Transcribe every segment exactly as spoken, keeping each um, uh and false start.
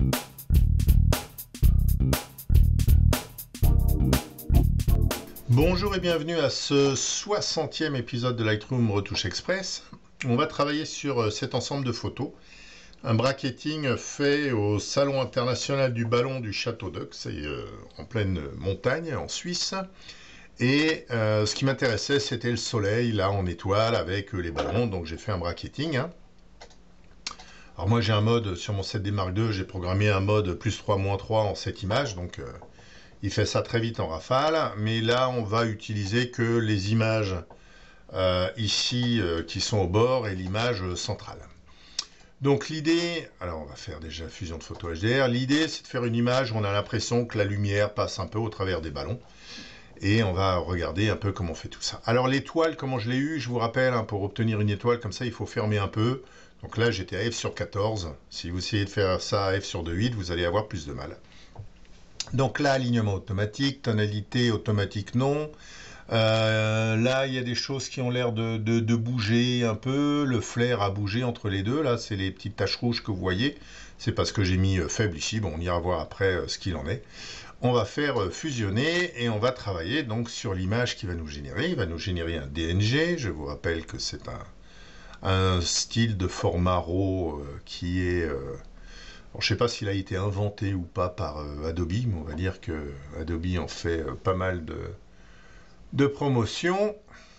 Bonjour et bienvenue à ce soixantième épisode de Lightroom Retouche Express. On va travailler sur cet ensemble de photos. Un bracketing fait au Salon international du ballon du Château d'Œx, c'est euh, en pleine montagne en Suisse. Et euh, ce qui m'intéressait, c'était le soleil, là en étoile avec les ballons, donc j'ai fait un bracketing. Hein. Alors moi j'ai un mode sur mon sept D Mark deux, j'ai programmé un mode plus trois moins trois en sept images, donc euh, il fait ça très vite en rafale, mais là on va utiliser que les images euh, ici euh, qui sont au bord et l'image centrale. Donc l'idée, alors on va faire déjà fusion de photo H D R, l'idée c'est de faire une image où on a l'impression que la lumière passe un peu au travers des ballons, et on va regarder un peu comment on fait tout ça. Alors l'étoile, comment je l'ai eu, je vous rappelle, hein, pour obtenir une étoile comme ça il faut fermer un peu, donc là j'étais à F sur quatorze, si vous essayez de faire ça à F sur deux virgule huit, vous allez avoir plus de mal. Donc là, alignement automatique, tonalité automatique non. Euh, là, il y a des choses qui ont l'air de, de, de bouger un peu. Le flair a bougé entre les deux. Là, c'est les petites taches rouges que vous voyez. C'est parce que j'ai mis faible ici. Bon, on ira voir après ce qu'il en est. On va faire fusionner et on va travailler donc sur l'image qui va nous générer. Il va nous générer un D N G. Je vous rappelle que c'est un, un style de format RAW euh, qui est... Euh, Bon, je ne sais pas s'il a été inventé ou pas par euh, Adobe, mais on va dire que Adobe en fait euh, pas mal de, de promotions.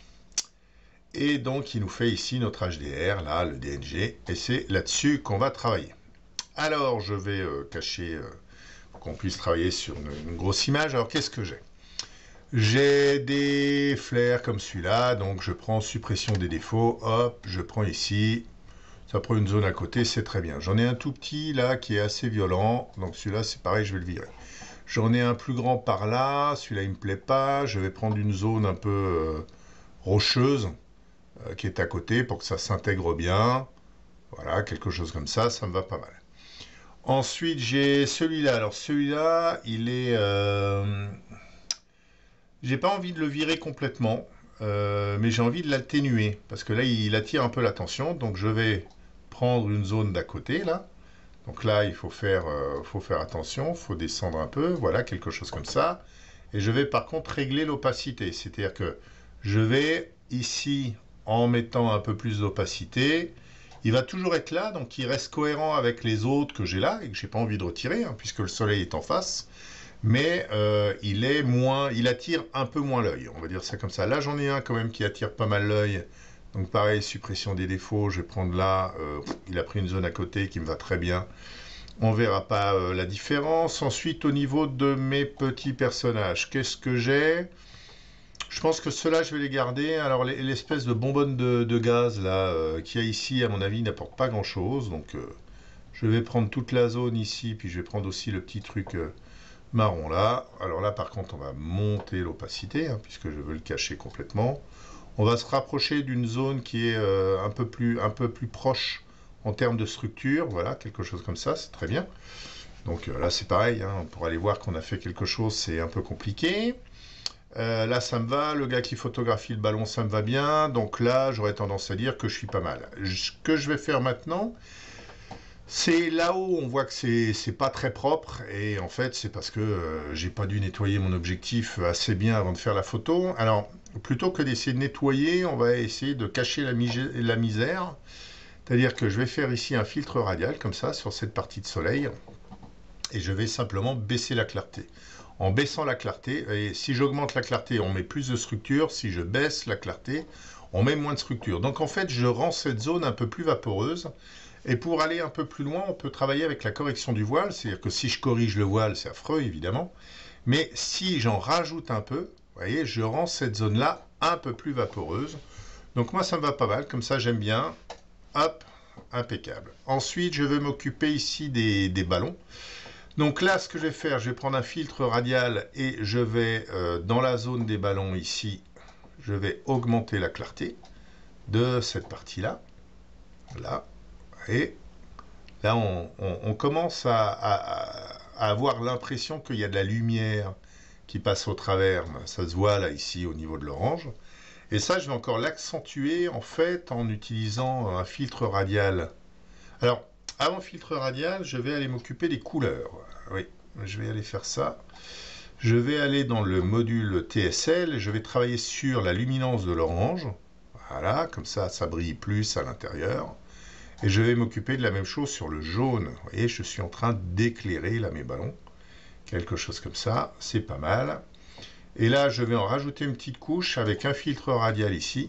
Et donc, il nous fait ici notre H D R, là, le D N G, et c'est là-dessus qu'on va travailler. Alors, je vais euh, cacher, euh, pour qu'on puisse travailler sur une, une grosse image. Alors, qu'est-ce que j'ai? J'ai des flares comme celui-là, donc je prends suppression des défauts, hop, je prends ici... Ça prend une zone à côté, c'est très bien. J'en ai un tout petit là qui est assez violent, donc celui-là c'est pareil, je vais le virer. J'en ai un plus grand par là, celui-là il me plaît pas, je vais prendre une zone un peu euh, rocheuse euh, qui est à côté pour que ça s'intègre bien. Voilà, quelque chose comme ça, ça me va pas mal. Ensuite j'ai celui-là, alors celui-là il est... Euh... J'ai pas envie de le virer complètement. Euh, mais j'ai envie de l'atténuer parce que là il attire un peu l'attention, donc je vais prendre une zone d'à côté là, donc là il faut faire, euh, faut faire attention, il faut descendre un peu, voilà, quelque chose comme ça, et je vais par contre régler l'opacité, c'est à dire que je vais ici en mettant un peu plus d'opacité, il va toujours être là, donc il reste cohérent avec les autres que j'ai là et que j'ai pas envie de retirer hein, puisque le soleil est en face. Mais euh, il est moins, il attire un peu moins l'œil, on va dire ça comme ça. Là, j'en ai un quand même qui attire pas mal l'œil. Donc pareil, suppression des défauts, je vais prendre là, euh, il a pris une zone à côté qui me va très bien. On verra pas euh, la différence. Ensuite, au niveau de mes petits personnages, qu'est-ce que j'ai? Je pense que ceux-là, je vais les garder. Alors, l'espèce de bonbonne de, de gaz là, euh, qu'il y a ici, à mon avis, n'apporte pas grand-chose. Donc, euh, je vais prendre toute la zone ici, puis je vais prendre aussi le petit truc... Euh, marron là, alors là par contre on va monter l'opacité hein, puisque je veux le cacher complètement. On va se rapprocher d'une zone qui est euh, un peu plus un peu plus proche en termes de structure, voilà, quelque chose comme ça, c'est très bien. Donc euh, là c'est pareil, hein, pour aller voir qu'on a fait quelque chose, c'est un peu compliqué. Euh, là ça me va, le gars qui photographie le ballon ça me va bien, donc là j'aurais tendance à dire que je suis pas mal. Ce que je vais faire maintenant, c'est là-haut, on voit que c'est pas très propre, et en fait c'est parce que euh, j'ai pas dû nettoyer mon objectif assez bien avant de faire la photo. Alors, plutôt que d'essayer de nettoyer, on va essayer de cacher la, la misère. C'est-à-dire que je vais faire ici un filtre radial, comme ça, sur cette partie de soleil, et je vais simplement baisser la clarté. En baissant la clarté, et si j'augmente la clarté, on met plus de structure, si je baisse la clarté, on met moins de structure. Donc en fait, je rends cette zone un peu plus vaporeuse. Et pour aller un peu plus loin, on peut travailler avec la correction du voile, c'est-à-dire que si je corrige le voile, c'est affreux évidemment, mais si j'en rajoute un peu, vous voyez, je rends cette zone-là un peu plus vaporeuse. Donc moi, ça me va pas mal, comme ça j'aime bien. Hop, impeccable. Ensuite, je vais m'occuper ici des, des ballons. Donc là, ce que je vais faire, je vais prendre un filtre radial et je vais, euh, dans la zone des ballons ici, je vais augmenter la clarté de cette partie-là, là. Et là, on, on, on commence à, à, à avoir l'impression qu'il y a de la lumière qui passe au travers. Ça se voit là, ici, au niveau de l'orange. Et ça, je vais encore l'accentuer, en fait, en utilisant un filtre radial. Alors, avant filtre radial, je vais aller m'occuper des couleurs. Oui, je vais aller faire ça. Je vais aller dans le module T S L, je vais travailler sur la luminance de l'orange. Voilà, comme ça, ça brille plus à l'intérieur. Et je vais m'occuper de la même chose sur le jaune. Vous voyez, je suis en train d'éclairer là mes ballons. Quelque chose comme ça, c'est pas mal. Et là, je vais en rajouter une petite couche avec un filtre radial ici.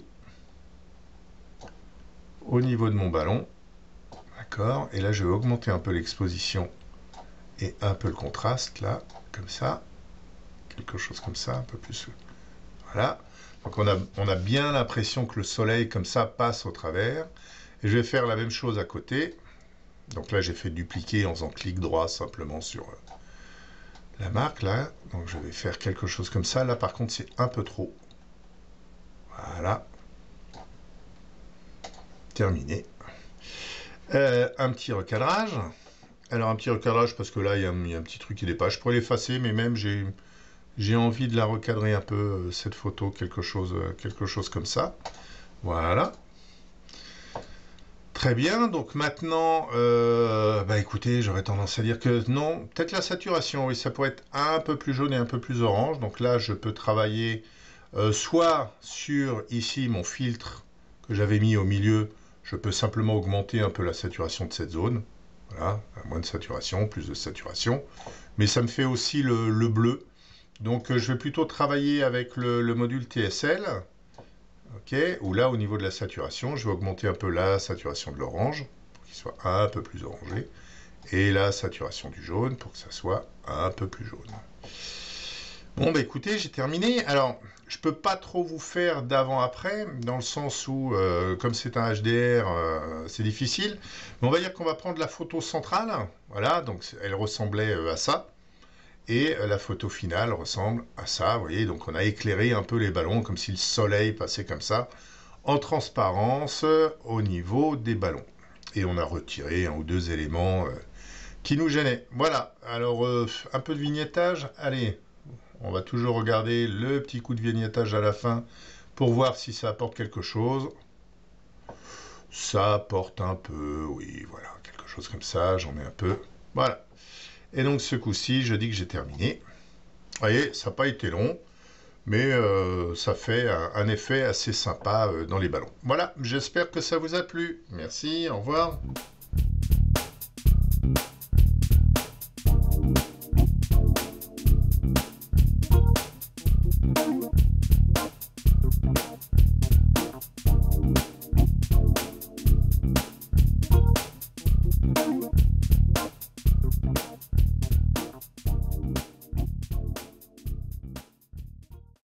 Au niveau de mon ballon. D'accord. Et là, je vais augmenter un peu l'exposition et un peu le contraste, là, comme ça. Quelque chose comme ça, un peu plus. Voilà. Donc on a, on a bien l'impression que le soleil, comme ça, passe au travers. Et je vais faire la même chose à côté. Donc là, j'ai fait dupliquer en faisant clic droit simplement sur la marque, là. Donc je vais faire quelque chose comme ça. Là, par contre, c'est un peu trop. Voilà. Terminé. Euh, un petit recadrage. Alors, un petit recadrage, parce que là, il y a, il y a un petit truc qui dépasse. Je pourrais l'effacer, mais même, j'ai... J'ai envie de la recadrer un peu, cette photo, quelque chose, quelque chose comme ça. Voilà. Très bien, donc maintenant, euh, bah écoutez, j'aurais tendance à dire que non, peut-être la saturation, oui, ça pourrait être un peu plus jaune et un peu plus orange. Donc là, je peux travailler euh, soit sur, ici, mon filtre que j'avais mis au milieu, je peux simplement augmenter un peu la saturation de cette zone. Voilà, moins de saturation, plus de saturation. Mais ça me fait aussi le, le bleu. Donc euh, je vais plutôt travailler avec le, le module T S L, okay, où là au niveau de la saturation, je vais augmenter un peu la saturation de l'orange, pour qu'il soit un peu plus orangé, et la saturation du jaune, pour que ça soit un peu plus jaune. Bon bah écoutez, j'ai terminé. Alors, je peux pas trop vous faire d'avant-après, dans le sens où, euh, comme c'est un H D R, euh, c'est difficile, mais on va dire qu'on va prendre la photo centrale, voilà, donc elle ressemblait euh, à ça. Et la photo finale ressemble à ça, vous voyez, donc on a éclairé un peu les ballons comme si le soleil passait comme ça, en transparence au niveau des ballons. Et on a retiré un ou deux éléments euh, qui nous gênaient. Voilà, alors euh, un peu de vignettage, allez, on va toujours regarder le petit coup de vignettage à la fin pour voir si ça apporte quelque chose. Ça apporte un peu, oui, voilà, quelque chose comme ça, j'en mets un peu, voilà. Et donc ce coup-ci, je dis que j'ai terminé. Vous voyez, ça n'a pas été long, mais euh, ça fait un, un effet assez sympa euh, dans les ballons. Voilà, j'espère que ça vous a plu. Merci, au revoir.